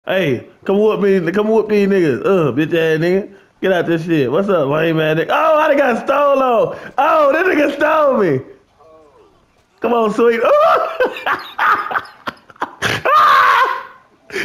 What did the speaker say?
Hey, come whoop me. Come whoop these niggas. Bitch ass nigga. Get out this shit. What's up, lame man nigga? Oh, I done got stolen. Oh, this nigga stole me. Come on, sweet. Oh!